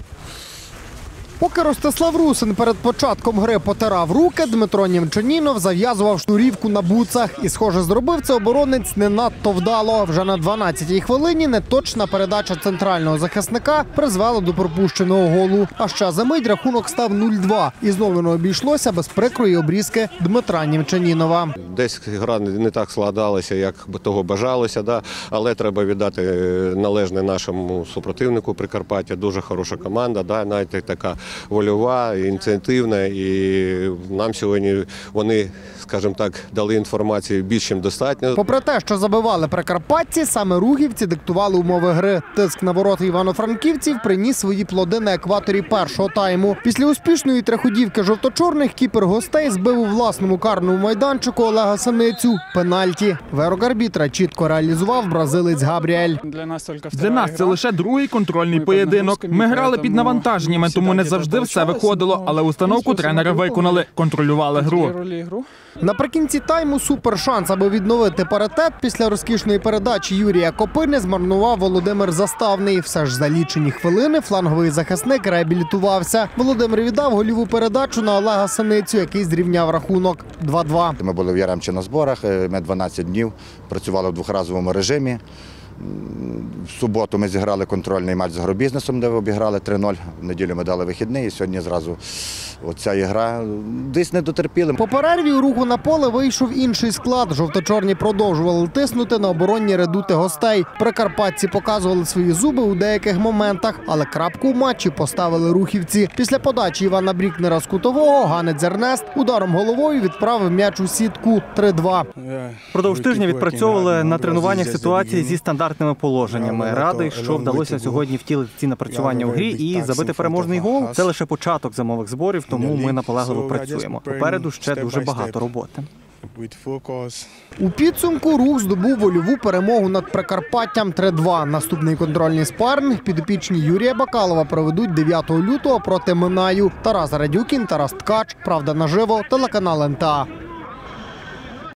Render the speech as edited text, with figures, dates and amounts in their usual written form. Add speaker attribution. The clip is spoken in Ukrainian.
Speaker 1: Поки Ростислав Русин перед початком гри потирав руки, Дмитро Нємчанінов зав'язував шнурівку на буцах. І, схоже, зробив це оборонець не надто вдало. Вже на 12-й хвилині неточна передача центрального захисника призвела до пропущеного голу. А ще за мить рахунок став 0-2. І знову не обійшлося без прикрої обрізки Дмитра Нємчанінова.
Speaker 2: Десь гра не так складалася, як би того бажалося, але треба віддати належне нашому супротивнику Прикарпаття. Дуже хороша команда, навіть така вольова, ініціативна, і нам сьогодні вони, скажімо так, дали інформацію більш ніж достатньо.
Speaker 1: Попри те, що забивали прикарпатці, саме рухівці диктували умови гри. Тиск на ворота івано-франківців приніс свої плоди на екваторі першого тайму. Після успішної триходівки жовто-чорних кіпер гостей збив у власному карному майданчику Олега Синицю пенальті. Вирок арбітра чітко реалізував бразилець Габріель.
Speaker 3: Для нас це лише другий контрольний поєдинок. Ми грали під навантаженнями, тому не завжди все виходило, але установку тренери виконали, контролювали гру.
Speaker 1: Наприкінці тайму супершанс, аби відновити паритет після розкішної передачі Юрія Копини, змарнував Володимир Заставний. Все ж за лічені хвилини фланговий захисник реабілітувався. Володимир віддав гольову передачу на Олега Синицю, який зрівняв рахунок 2-2.
Speaker 4: Ми були в Яремчі на зборах, ми 12 днів працювали в двохразовому режимі. В суботу ми зіграли контрольний матч з агробізнесом, де обіграли 3-0. В неділю ми дали вихідний, і сьогодні зразу оця ігра. Десь не дотерпіли.
Speaker 1: По перерві у Руху на поле вийшов інший склад. Жовто-чорні продовжували тиснути на оборонні редути гостей. Прикарпатці показували свої зуби у деяких моментах, але крапку в матчі поставили рухівці. Після подачі Івана Брікнера з кутового Ганець Ернест ударом головою відправив м'яч у сітку 3-2.
Speaker 5: Продовж тижня відпрацьовували на тренуваннях ситуації зі стандартними положеннями. Радий, що вдалося сьогодні втілити ці напрацювання у грі і забити переможний гол. Це лише початок зимових зборів, тому ми наполегливо працюємо. Попереду ще дуже багато роботи.
Speaker 1: У підсумку Рух здобув вольову перемогу над Прикарпаттям 3-2. Наступний контрольний спарринг підопічні Юрія Бакалова проведуть 9 лютого проти Минаю. Тарас Радюкін, Тарас Ткач. Правда наживо. Телеканал НТА.